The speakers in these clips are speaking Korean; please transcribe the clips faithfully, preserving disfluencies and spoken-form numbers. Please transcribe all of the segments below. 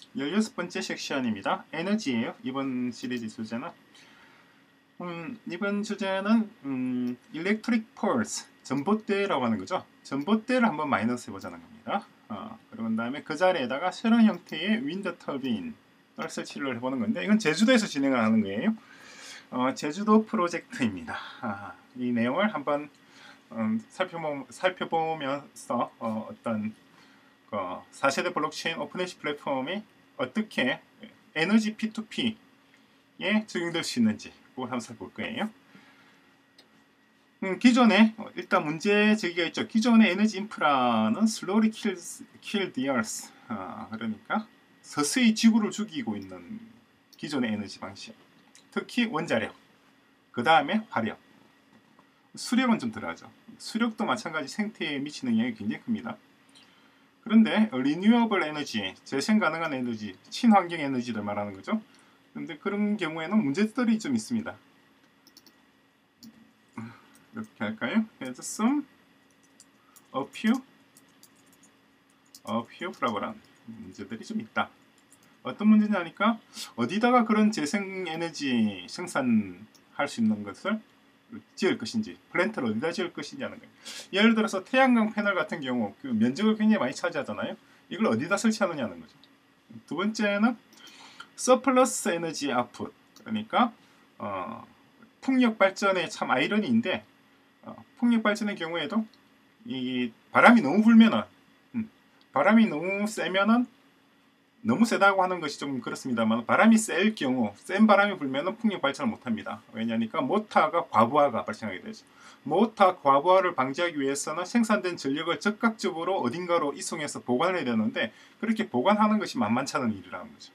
열여섯 번째 섹션입니다. 에너지예요. 이번 시리즈 주제는 음, 이번 주제는 음, Electric Pulse, 전봇대라고 하는 거죠. 전봇대를 한번 마이너스 해보자는 겁니다. 어, 그리고 그 다음에 그 자리에다가 새로운 형태의 윈드 터빈을 설치를 해보는 건데, 이건 제주도에서 진행을 하는 거예요. 어, 제주도 프로젝트입니다. 아, 이 내용을 한번 음, 살펴보, 살펴보면서 어, 어떤 그 사 세대 블록체인 오픈해시 플랫폼이 어떻게 에너지 피 투 피에 적용될 수 있는지 그걸 한번 살펴볼 거예요. 음, 기존에 일단 문제 제기가 있죠. 기존의 에너지 인프라는 slowly kills, kill the earth. 아, 그러니까 서서히 지구를 죽이고 있는 기존의 에너지 방식. 특히 원자력, 그 다음에 화력, 수력은 좀 덜하죠. 수력도 마찬가지 생태에 미치는 영향이 굉장히 큽니다. 그런데 리뉴어블 에너지, 재생 가능한 에너지, 친환경 에너지를 말하는 거죠. 그런데 그런 경우에는 문제들이 좀 있습니다. 이렇게 할까요? Has some a few a few problem 문제들이 좀 있다. 어떤 문제냐니까 어디다가 그런 재생 에너지 생산할 수 있는 것을 지을 것인지, 플랜트를 어디다 지을 것인지 하는 거예요. 예를 들어서 태양광 패널 같은 경우 그 면적을 굉장히 많이 차지하잖아요. 이걸 어디다 설치하느냐는 거죠. 두 번째는 서플러스 에너지 아웃풋, 그러니까 어, 풍력 발전의 참 아이러니인데, 어, 풍력 발전의 경우에도 이 바람이 너무 불면은 음, 바람이 너무 세면은 너무 세다고 하는 것이 좀 그렇습니다만, 바람이 셀 경우, 센 바람이 불면은 풍력 발전을 못합니다. 왜냐하니까 모터가 과부하가 발생하게 되죠. 모터 과부하를 방지하기 위해서는 생산된 전력을 즉각적으로 어딘가로 이송해서 보관해야 되는데, 그렇게 보관하는 것이 만만치 않은 일이라는 거죠.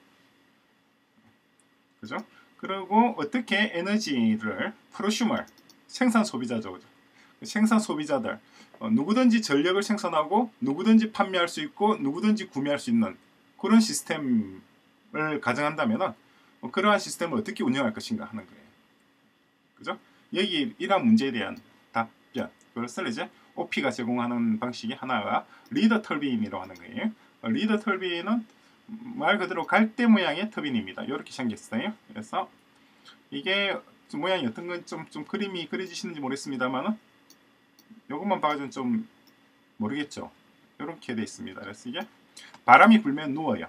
그죠? 그리고 어떻게 에너지를 프로슈머, 생산 소비자죠. 생산 소비자들, 어, 누구든지 전력을 생산하고 누구든지 판매할 수 있고 누구든지 구매할 수 있는 그런 시스템을 가정한다면 뭐 그러한 시스템을 어떻게 운영할 것인가 하는 거예요. 그죠? 여기 이러한 문제에 대한 답변, 그것을 이제 오피가 제공하는 방식이 하나가 리더 터빈이라고 하는 거예요. 리더 터빈은 말 그대로 갈대 모양의 터빈입니다. 이렇게 생겼어요. 그래서 이게 모양이 어떤 건 좀 좀 그림이 그려지시는지 모르겠습니다만은 이것만 봐가지고 좀 모르겠죠. 이렇게 돼 있습니다. 그래서 이게 바람이 불면 누워요.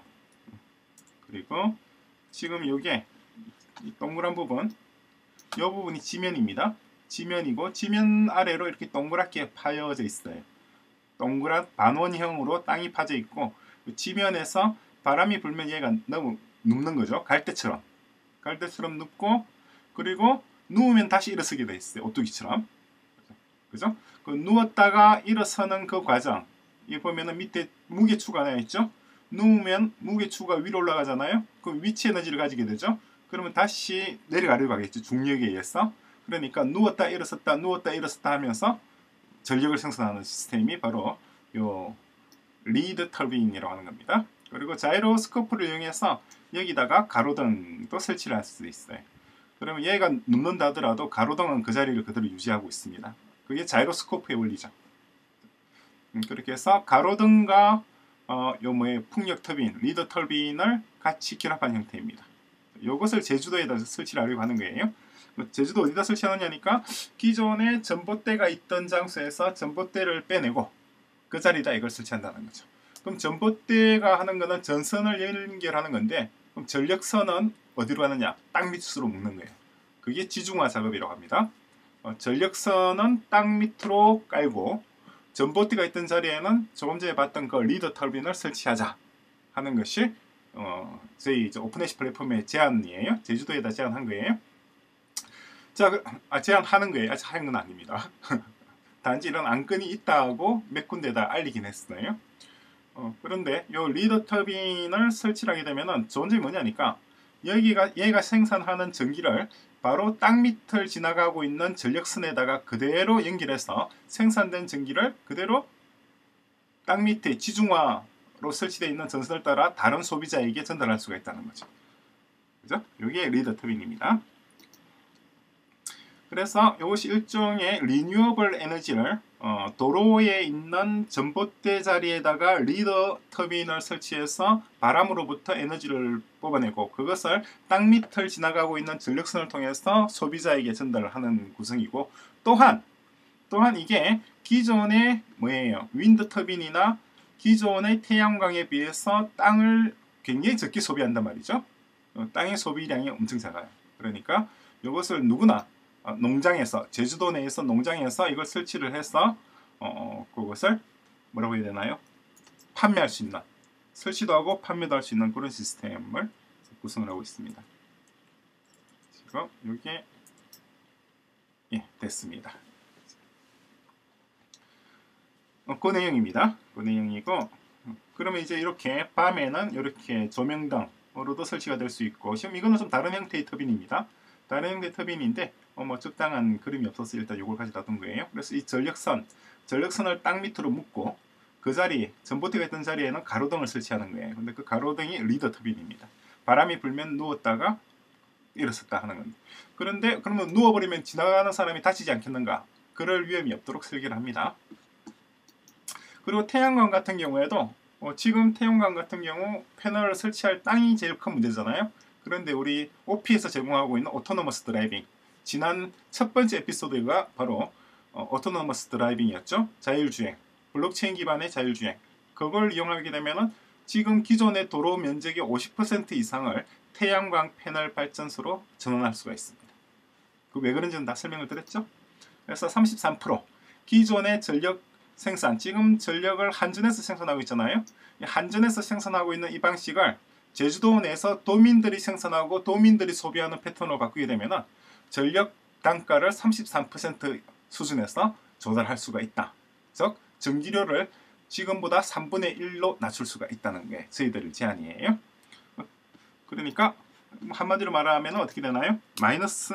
그리고 지금 이게 동그란 부분, 이 부분이 지면입니다. 지면이고 지면 아래로 이렇게 동그랗게 파여져 있어요. 동그란 반원형으로 땅이 파져 있고, 지면에서 바람이 불면 얘가 너무 눕는 거죠. 갈대처럼. 갈대처럼 눕고, 그리고 누우면 다시 일어서게 돼 있어요. 오뚜기처럼. 그죠? 그 누웠다가 일어서는 그 과정. 이 보면은 밑에 무게추가 나와 있죠. 누우면 무게추가 위로 올라가잖아요. 그 위치 에너지를 가지게 되죠. 그러면 다시 내려가려고 하겠죠. 중력에 의해서. 그러니까 누웠다 일어섰다 누웠다 일어섰다 하면서 전력을 생산하는 시스템이 바로 요 리드 터빈이라고 하는 겁니다. 그리고 자이로스코프를 이용해서 여기다가 가로등도 설치를 할 수 있어요. 그러면 얘가 눕는다 하더라도 가로등은 그 자리를 그대로 유지하고 있습니다. 그게 자이로스코프의 원리죠. 그렇게 해서 가로등과 어, 요 뭐의 풍력 터빈, 리더 터빈을 같이 결합한 형태입니다. 이것을 제주도에다 설치를 하려고 하는 거예요. 제주도 어디다 설치하느냐니까 기존에 전봇대가 있던 장소에서 전봇대를 빼내고 그 자리에다 이걸 설치한다는 거죠. 그럼 전봇대가 하는 거는 전선을 연결하는 건데, 그럼 전력선은 어디로 가느냐? 땅 밑으로 묶는 거예요. 그게 지중화 작업이라고 합니다. 어, 전력선은 땅 밑으로 깔고 전봇대가 있던 자리에는 조금 전에 봤던 그 리더 터빈을 설치하자 하는 것이 어, 저희 오픈해시 플랫폼의 제안이에요. 제주도에다 제안한 거예요. 자, 아, 제안하는 거예요. 아직 하는 건 아닙니다. 단지 이런 안건이 있다고 몇 군데다 알리긴 했어요. 어, 그런데 이 리더 터빈을 설치하게 되면은 좋은 점이 뭐냐니까, 여기가 얘가 생산하는 전기를 바로 땅 밑을 지나가고 있는 전력선에다가 그대로 연결해서 생산된 전기를 그대로 땅 밑에 지중화로 설치되어 있는 전선을 따라 다른 소비자에게 전달할 수가 있다는 거죠. 그죠? 이게 리더 터빈입니다. 그래서 이것이 일종의 리뉴어블 에너지를 어, 도로에 있는 전봇대 자리에다가 리더 터빈을 설치해서 바람으로부터 에너지를 뽑아내고 그것을 땅 밑을 지나가고 있는 전력선을 통해서 소비자에게 전달을 하는 구성이고, 또한 또한 이게 기존의 뭐예요? 윈드 터빈이나 기존의 태양광에 비해서 땅을 굉장히 적게 소비한단 말이죠. 어, 땅의 소비량이 엄청 작아요. 그러니까 이것을 누구나 어, 농장에서, 제주도 내에서 농장에서 이걸 설치를 해서 어, 그것을 뭐라고 해야 되나요? 판매할 수 있는, 설치도 하고 판매도 할 수 있는 그런 시스템을 구성을 하고 있습니다. 지금 이게 예, 됐습니다. 어, 그 내용입니다. 그 내용이고, 그러면 이제 이렇게 밤에는 이렇게 조명등으로도 설치가 될 수 있고, 지금 이거는 좀 다른 형태의 터빈입니다. 다른 형태의 터빈인데 어, 뭐 적당한 그림이 없어서 일단 이걸 가져다 둔 거예요. 그래서 이 전력선, 전력선을 땅 밑으로 묶고 그 자리, 전봇대가 있던 자리에는 가로등을 설치하는 거예요. 근데 그 가로등이 리더 터빈입니다. 바람이 불면 누웠다가 일어섰다 하는 겁니다. 그런데 그러면 누워버리면 지나가는 사람이 다치지 않겠는가? 그럴 위험이 없도록 설계를 합니다. 그리고 태양광 같은 경우에도 어, 지금 태양광 같은 경우 패널을 설치할 땅이 제일 큰 문제잖아요. 그런데 우리 오피에서 제공하고 있는 오토노머스 드라이빙, 지난 첫 번째 에피소드가 바로 어, 오토노머스 드라이빙이었죠. 자율주행, 블록체인 기반의 자율주행. 그걸 이용하게 되면은 지금 기존의 도로 면적의 오십 퍼센트 이상을 태양광 패널 발전소로 전환할 수가 있습니다. 그 왜 그런지는 다 설명을 드렸죠. 그래서 삼십삼 퍼센트 기존의 전력 생산, 지금 전력을 한전에서 생산하고 있잖아요. 한전에서 생산하고 있는 이 방식을 제주도 내에서 도민들이 생산하고 도민들이 소비하는 패턴으로 바꾸게 되면 전력 단가를 삼십삼 퍼센트 수준에서 조달할 수가 있다. 즉 전기료를 지금보다 삼분의 일로 낮출 수가 있다는 게 저희들 제안이에요. 그러니까 한마디로 말하면 어떻게 되나요? 마이너스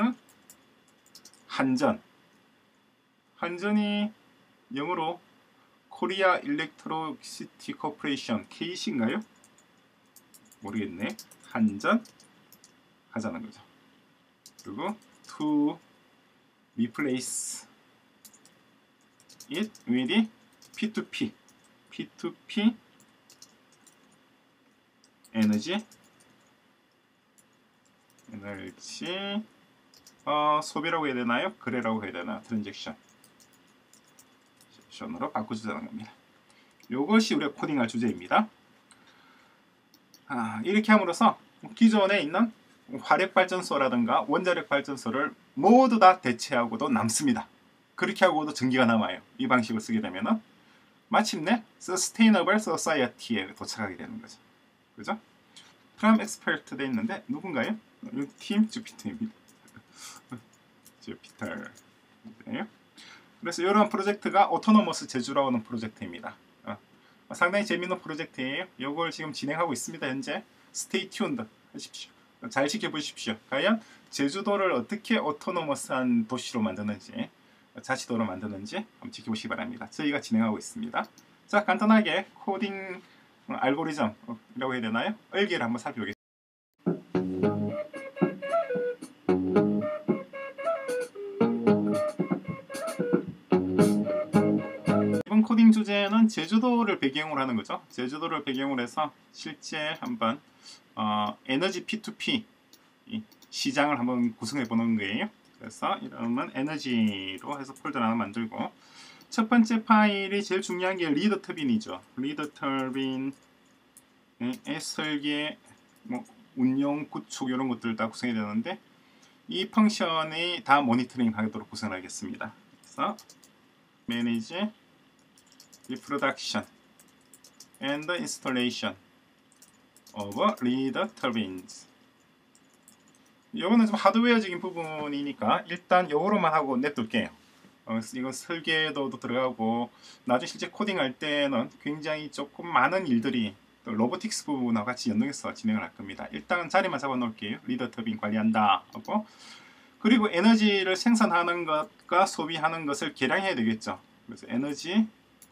한전. 한전이 영어로 코리아 일렉트로시티 코퍼레이션 케이씨인가요? 모르겠네. 한전 하자는 거죠. 그리고 to replace it with 피투피 피투피 에너지 에너지 어, 소비라고 해야 되나요? 거래라고 해야 되나? 트랜잭션 으로 바꿔주자는 겁니다. 이것이 우리가 코딩할 주제입니다. 아, 이렇게 함으로써 기존에 있는 화력발전소라든가 원자력발전소를 모두 다 대체하고도 남습니다. 그렇게 하고도 전기가 남아요. 이 방식을 쓰게 되면 마침내 Sustainable Society에 도착하게 되는 거죠. 그죠? 프롬 엑스퍼트 돼 있는데 누군가요? 이 팀 주피터입니다. 주피터예요. 그래서 이런 프로젝트가 오토노머스 제주라고 하는 프로젝트입니다. 어, 상당히 재밌는 프로젝트예요. 이걸 지금 진행하고 있습니다. 현재 스테이 튠드 하십시오. 잘 지켜보십시오. 과연 제주도를 어떻게 오토노머스한 도시로 만드는지, 자치도로 만드는지 한번 지켜보시기 바랍니다. 저희가 진행하고 있습니다. 자, 간단하게 코딩 알고리즘이라고 해야 되나요? 얼개를 한번 살펴보겠습니다. 이번 코딩 주제는 제주도를 배경으로 하는 거죠. 제주도를 배경으로 해서 실제 한번 어, 에너지 피투피 시장을 한번 구성해 보는 거예요. 그래서 이러면 에너지로 해서 폴더를 하나 만들고, 첫 번째 파일이 제일 중요한 게 리더 터빈이죠. 리더 터빈의 설계, 뭐 운영, 구축 이런 것들 다 구성이 되는데 이 펑션이 다 모니터링 하도록 구성하겠습니다. 그래서 manage the production and the installation of leader turbines. 이거는 좀 하드웨어적인 부분이니까 일단 이거로만 하고 냅둘게요. 어, 이건 설계도도 들어가고 나중에 실제 코딩할 때는 굉장히 조금 많은 일들이 또 로보틱스 부분하고 같이 연동해서 진행을 할 겁니다. 일단 자리만 잡아 놓을게요. 리더 터빈 관리한다 하고, 그리고 에너지를 생산하는 것과 소비하는 것을 계량해야 되겠죠. 그래서 에너지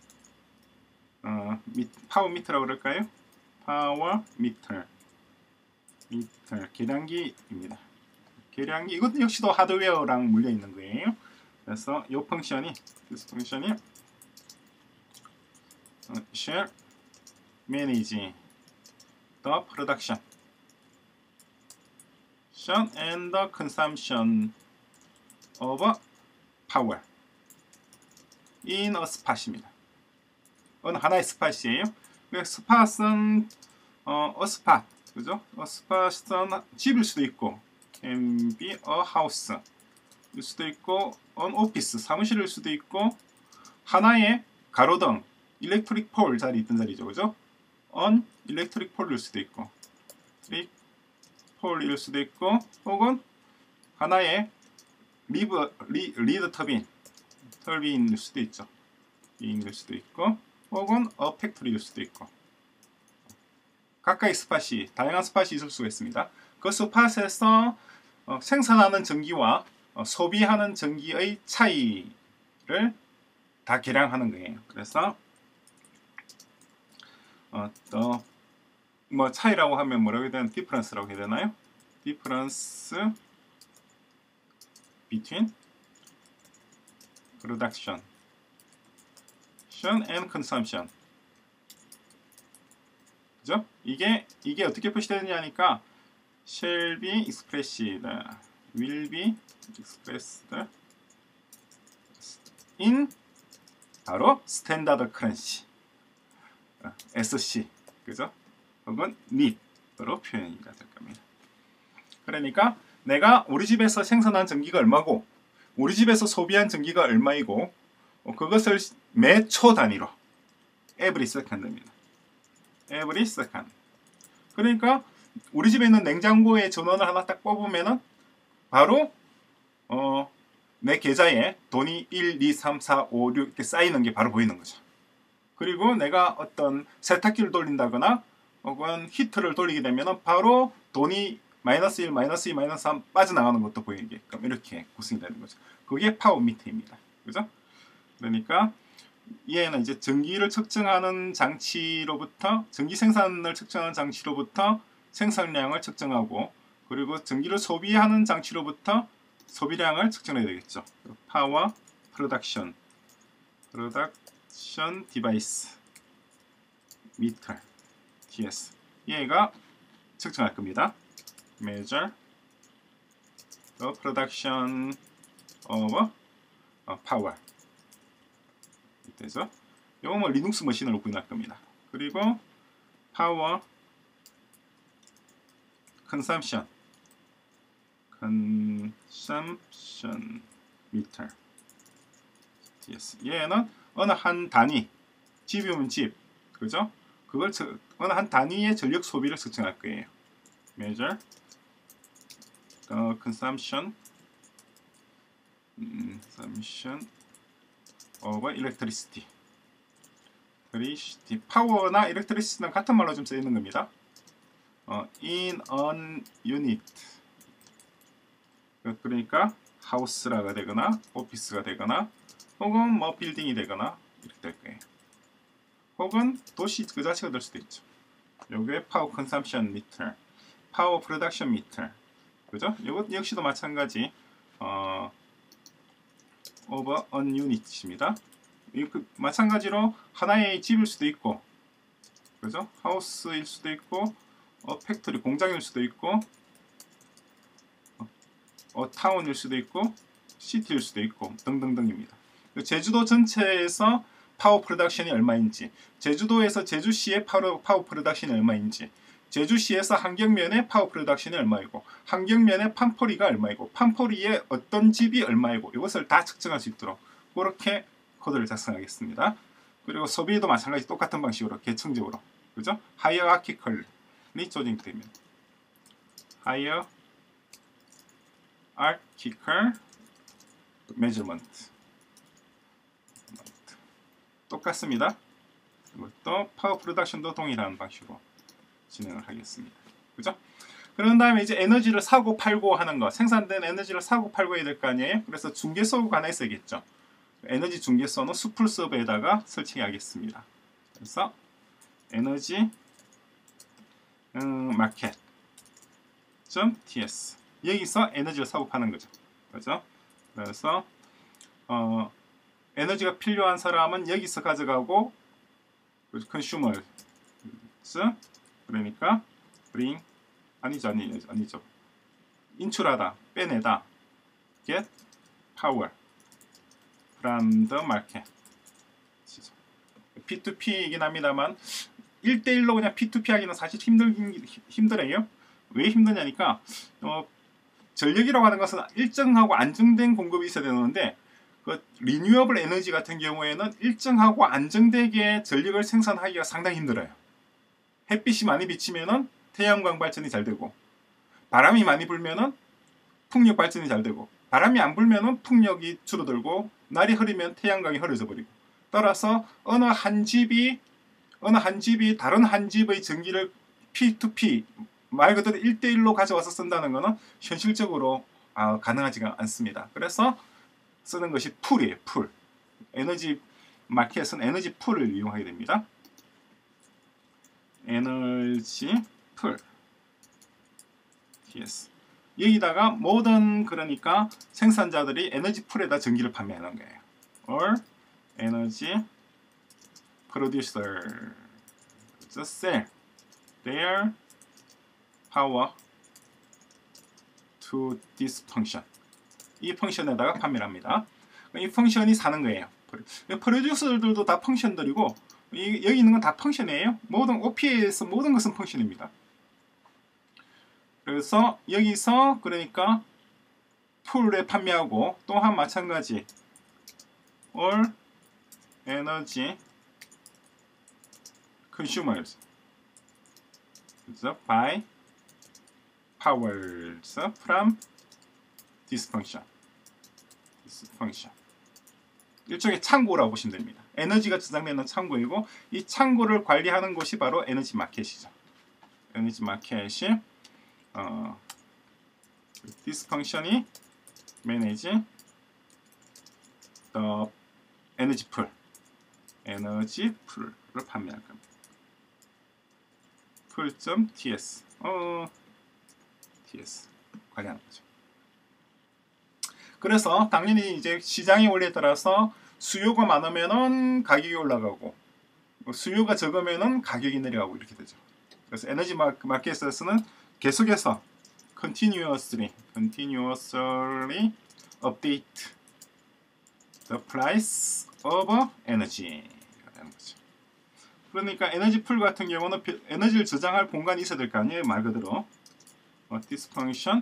어, 미, 파워 미터라고 그럴까요? 파워 미터 미터 계량기입니다. 계량기, 이것도 역시도 하드웨어랑 물려 있는 거예요. 그래서 이 펑션이 이 펑션이 shall manage the production and the consumption of power in a spot입니다. 어느 하나의 스팟이에요. 스팟은 어, a spot, 그죠? a spot은 집일 수도 있고, can be a house 일 수도 있고, an office 사무실일 수도 있고, 하나의 가로등, 일렉트릭 폴 자리 있던 자리죠, 그죠? on 일렉트릭 폴일 수도 있고, 일렉트릭 폴일 수도 있고, 혹은 하나의 리브 리, 리드 터빈, 터빈일 수도 있죠. 일 수도 있고, 혹은 어 팩토리일 수도 있고. 각각의 스팟이 다양한 스팟이 있을 수가 있습니다. 그 스팟에서 어, 생산하는 전기와 어, 소비하는 전기의 차이를 다 계량하는 거예요. 그래서 어, 또 뭐 차이라고 하면 뭐라고 해야 되나? 디퍼런스라고 해야 되나요? 디퍼런스 between production and consumption. 그죠? 이게 이게 어떻게 표시되느냐니까 shall be expressed, will be expressed in 바로 스탠다드 커런시 에스씨, 그죠? 혹은 닛으로 표현이 될 겁니다. 그러니까 내가 우리 집에서 생산한 전기가 얼마고 우리 집에서 소비한 전기가 얼마이고 어, 그것을 매 초 단위로 every second입니다. every second. 그러니까 우리 집에 있는 냉장고에 전원을 하나 딱 뽑으면은 바로 어, 내 계좌에 돈이 일, 이, 삼, 사, 오, 육 이렇게 쌓이는 게 바로 보이는 거죠. 그리고 내가 어떤 세탁기를 돌린다거나 혹은 히터를 돌리게 되면은 바로 돈이 마이너스 일, 마이너스 이, 마이너스 삼 빠져나가는 것도 보이게끔 이렇게 구성이 되는 거죠. 그게 파워 미터입니다. 그죠? 그러니까 얘는 이제 전기를 측정하는 장치로부터 전기 생산을 측정하는 장치로부터 생산량을 측정하고 그리고 전기를 소비하는 장치로부터 소비량을 측정해야 되겠죠. 파워 프로덕션 프로덕션 디바이스 미터 티에스 얘가 측정할 겁니다. measure the production of power. 그래서 이거 뭐 리눅스 머신으로 구현할 겁니다. 그리고 power consumption consumption meter yes. 얘는 어느 한 단위 집이면 집, 그죠? 그걸 어느 한 단위의 전력 소비를 측정할 거예요. measure the consumption consumption of electricity. electricity. 파워나 electricity는 같은 말로 좀 쓰이는 겁니다. 어, in an unit. 그러니까 하우스라가 되거나 오피스가 되거나 혹은 뭐 빌딩이 되거나 이렇게 될 거예요. 혹은 도시 그 자체가 될 수도 있죠. 요게 파워 컨섬션 미터, 파워 프로덕션 미터. 그죠? 이것 역시도 마찬가지. 어, over an unit입니다. 그 마찬가지로 하나의 집일 수도 있고, 그죠? 하우스일 수도 있고, 어, 팩토리 공장일 수도 있고, 어, 어, 타운일 수도 있고, 시티일 수도 있고 등등등입니다. 제주도 전체에서 파워 프로덕션이 얼마인지, 제주도에서 제주시의 파워, 파워 프로덕션이 얼마인지, 제주시에서 한경면의 파워 프로덕션이 얼마이고, 한경면의 판포리가 얼마이고, 판포리의 어떤 집이 얼마이고, 이것을 다 측정할 수 있도록 그렇게 코드를 작성하겠습니다. 그리고 소비도 마찬가지 똑같은 방식으로 계층적으로, 그죠? 하이어아키컬리 조정됩니다. 하이어아키컬 메저먼트 똑같습니다. 이것도 파워 프로덕션도 동일한 방식으로 진행을 하겠습니다. 그죠? 그런 다음에 이제 에너지를 사고 팔고 하는 거, 생산된 에너지를 사고 팔고 해야 될 거 아니에요? 그래서 중개소가 하나 있어야겠죠. 에너지 중개소는 수풀 서버에다가 설치하겠습니다. 그래서 에너지 음, 마켓 .ts 여기서 에너지를 사고 파는 거죠. 그죠? 그래서 어, 에너지가 필요한 사람은 여기서 가져가고 consumers 그러니까 bring 아니죠 아니, 아니죠 인출하다 빼내다 get power from the market 피 투 피이긴 합니다만 일 대 일로 그냥 피 투 피 하기는 사실 힘들긴 힘들어요. 왜 힘드냐니까 어, 전력이라고 하는 것은 일정하고 안정된 공급이 있어야 되는데 그 리뉴어블 에너지 같은 경우에는 일정하고 안정되게 전력을 생산하기가 상당히 힘들어요. 햇빛이 많이 비치면은 태양광 발전이 잘 되고 바람이 많이 불면은 풍력 발전이 잘 되고 바람이 안 불면은 풍력이 줄어들고 날이 흐리면 태양광이 흐려져 버리고 따라서 어느 한 집이 어느 한 집이 다른 한 집의 전기를 피 투 피 말 그대로 일 대 일로 가져와서 쓴다는 것은 현실적으로 아, 가능하지가 않습니다. 그래서 쓰는 것이 풀이에요. 풀. 에너지 마켓은 에너지 풀을 이용하게 됩니다. 에너지 풀. yes. 여기다가 모든 그러니까 생산자들이 에너지 풀에다 전기를 판매하는 거예요. or energy producer just sell their power to this function. 이 펑션에다가 판매를 합니다. 이 펑션이 사는 거예요. 프로듀서들도 다 펑션들이고 이, 여기 있는 건 다 펑션이에요. 모든 오피에서 모든 것은 펑션입니다. 그래서 여기서 그러니까 풀에 판매하고 또한 마찬가지 all energy consumers by powers from this function. this function. 일종의 창고라고 보시면 됩니다. 에너지가 저장되는 창고이고 이 창고를 관리하는 곳이 바로 에너지 마켓이죠. 에너지 마켓이 어, this function이 manage the energy pool, 에너지 풀을 판매할 겁니다. pool.ts 어, ts 관리하는 거죠. 그래서 당연히 이제 시장의 원리에 따라서 수요가 많으면은 가격이 올라가고 수요가 적으면은 가격이 내려가고 이렇게 되죠. 그래서 에너지 마켓에서는 계속해서 continuously, continuously update the price of energy라는 거죠. 그러니까 에너지 풀 같은 경우는 에너지를 저장할 공간이 있어야 될 거 아니에요. 말 그대로 this function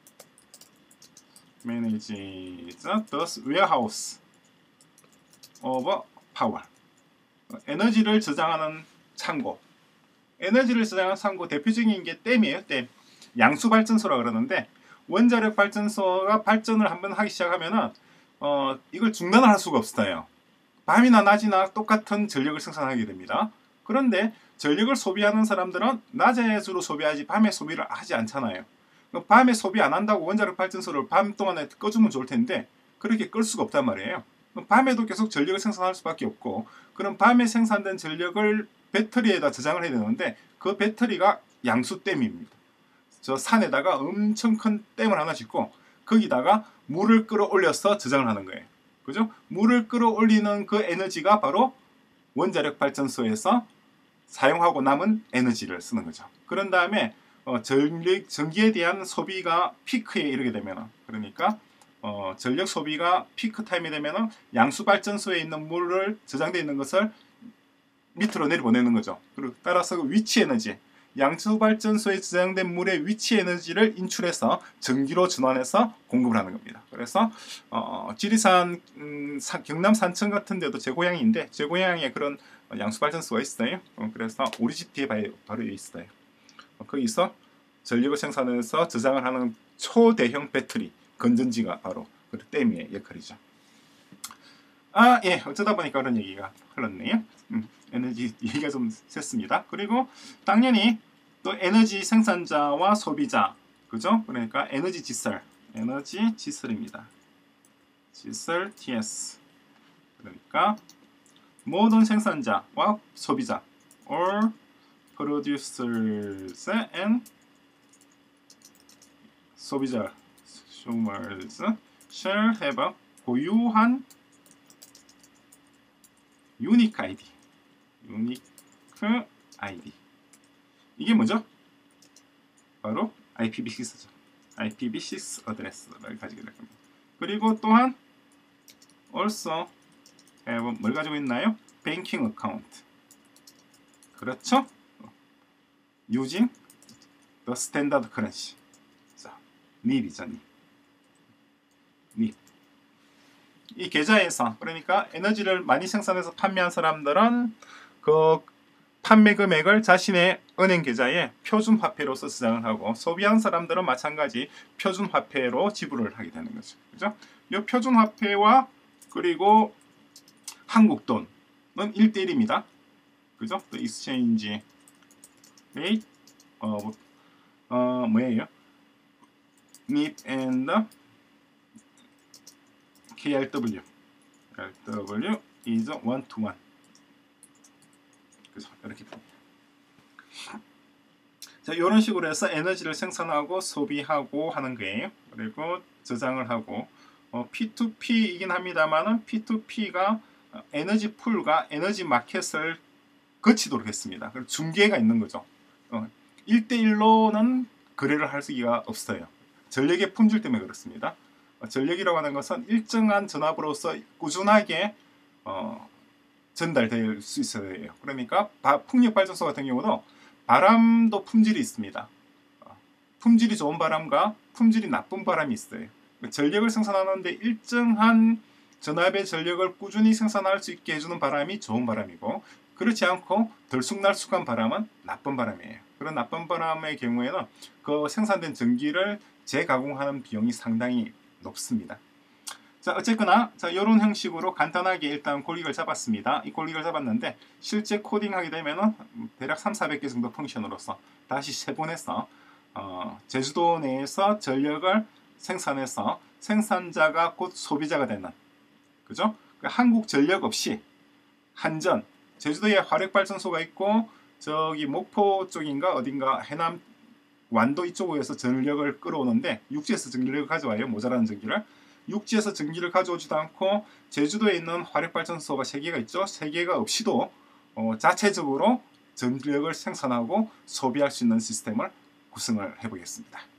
manages the warehouse of power. 에너지를 저장하는 창고. 에너지를 저장하는 창고 대표적인 게 댐이에요. 댐. 양수 발전소라 그러는데 원자력 발전소가 발전을 한번 하기 시작하면은 어, 이걸 중단을 할 수가 없어요. 밤이나 낮이나 똑같은 전력을 생산하게 됩니다. 그런데 전력을 소비하는 사람들은 낮에 주로 소비하지 밤에 소비를 하지 않잖아요. 밤에 소비 안 한다고 원자력 발전소를 밤 동안에 꺼주면 좋을 텐데 그렇게 끌 수가 없단 말이에요. 밤에도 계속 전력을 생산할 수밖에 없고 그럼 밤에 생산된 전력을 배터리에다 저장을 해야 되는데 그 배터리가 양수댐입니다. 저 산에다가 엄청 큰 댐을 하나 짓고 거기다가 물을 끌어올려서 저장을 하는 거예요. 그죠? 물을 끌어올리는 그 에너지가 바로 원자력 발전소에서 사용하고 남은 에너지를 쓰는 거죠. 그런 다음에 어, 전력, 전기에 대한 소비가 피크에 이르게 되면 그러니까 어, 전력 소비가 피크 타임이 되면 양수 발전소에 있는 물을 저장되어 있는 것을 밑으로 내려보내는 거죠. 그리고 따라서 그 위치 에너지 양수 발전소에 저장된 물의 위치 에너지를 인출해서 전기로 전환해서 공급을 하는 겁니다. 그래서 어, 지리산 음, 사, 경남 산천 같은 데도 제 고향인데 제 고향에 그런 양수 발전소가 있어요. 어, 그래서 우리 집 뒤에 바로 있어요. 어, 거기서 전력을 생산해서 저장을 하는 초대형 배터리 건전지가 바로 그 댐의 역할이죠. 아, 예, 어쩌다 보니까 그런 얘기가 흘렀네요. 음, 에너지 얘기가 좀 샜습니다. 그리고 당연히 또 에너지 생산자와 소비자, 그죠? 그러니까 에너지 지설, 에너지 지설입니다. 지설 티에스. 그러니까 모든 생산자와 소비자, or producers and 소비자, consumers shall have 고유한 unique 아이디, 유니크 아이디. 이게 뭐죠? 바로 아이피비 식스죠. 아이피비 식스 어드레스를 가지게 될 겁니다. 그리고 또한 also have 뭘 가지고 있나요? banking account. 그렇죠? using the standard currency. 자, 닙이죠, 닙. 닙. 이 계좌에서, 그러니까 에너지를 많이 생산해서 판매한 사람들은 그 판매 금액을 자신의 은행 계좌에 표준 화폐로서 저장을 하고, 소비한 사람들은 마찬가지 표준 화폐로 지불을 하게 되는 거죠. 그죠? 이 표준 화폐와 그리고 한국 돈은 일 대 일입니다. 그죠? 또 exchange rate 어, 어 뭐예요? 닙 and 케이알더블유 알더블유 is one to one. 그래서 이렇게 됩니다. 자, 이런 식으로 해서 에너지를 생산하고 소비하고 하는 거예요. 그리고 저장을 하고 어, 피투피이긴 합니다만은 피투피가 에너지 풀과 에너지 마켓을 거치도록 했습니다. 그리고 중개가 있는 거죠. 어, 일 대 일로는 거래를 할 수가 없어요. 전력의 품질 때문에 그렇습니다. 어, 전력이라고 하는 것은 일정한 전압으로서 꾸준하게 어, 전달될 수 있어야 해요. 그러니까 바, 풍력발전소 같은 경우도 바람도 품질이 있습니다. 어, 품질이 좋은 바람과 품질이 나쁜 바람이 있어요. 전력을 생산하는데 일정한 전압의 전력을 꾸준히 생산할 수 있게 해주는 바람이 좋은 바람이고, 그렇지 않고 들쑥날쑥한 바람은 나쁜 바람이에요. 그런 나쁜 바람의 경우에는 그 생산된 전기를 재가공하는 비용이 상당히 높습니다. 자, 어쨌거나 자, 이런 형식으로 간단하게 일단 고릭을 잡았습니다. 이 고릭을 잡았는데 실제 코딩하게 되면은 대략 삼사백 개 정도 펑션으로서 다시 세분해서 어, 제주도 내에서 전력을 생산해서 생산자가 곧 소비자가 되는, 그죠? 한국 전력 없이 한전, 제주도에 화력발전소가 있고 저기 목포 쪽인가 어딘가 해남 완도 이쪽에서 전력을 끌어오는데 육지에서 전력을 가져와요. 모자라는 전기를. 육지에서 전기를 가져오지도 않고 제주도에 있는 화력발전소가 세 개가 있죠. 세 개가 없이도 어, 자체적으로 전력을 생산하고 소비할 수 있는 시스템을 구성을 해보겠습니다.